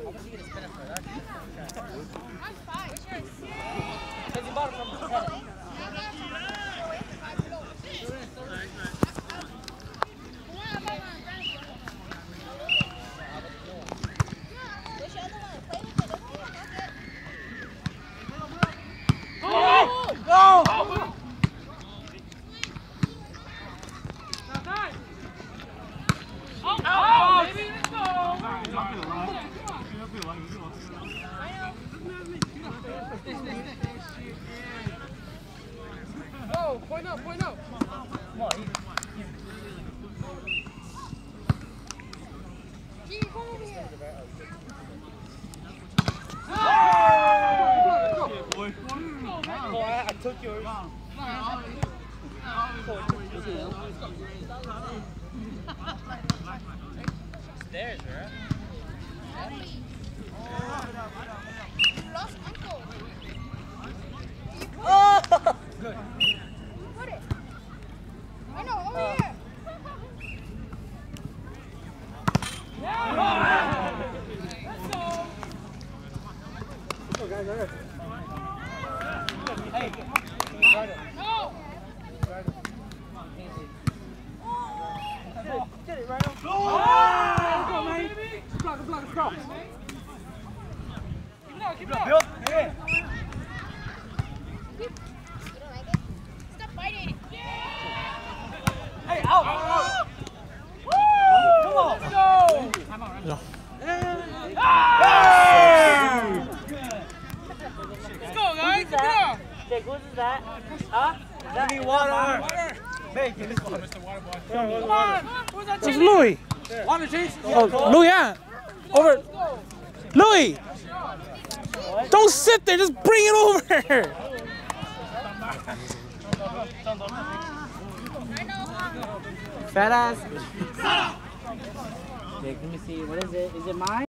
Point up, point up. Come on, G, come over here. I took yours. Stairs, right? You lost uncle. Oh! Good. Put it. I know, over here. Yeah! Let's go! Let's go, guys. All right. Hey, no! Get it, right on. Let's go, man. Block it, block it, block it. Keep it up, keep it up. Build. Yeah. You don't like it? Stop fighting. Hey, out, out. Woo! Come on. Let's go. Time out, right? No. Hey! Let's go, guys. Keep it up. Jake, who's that? Huh? We need water. Hey, get this water. Come on. Who's that? It's Louis. Water, Chase. Oh, Louis, yeah. Over. Louis. Don't sit there. Just bring it over. Fat ass. Jake, let me see. What is it? Is it mine?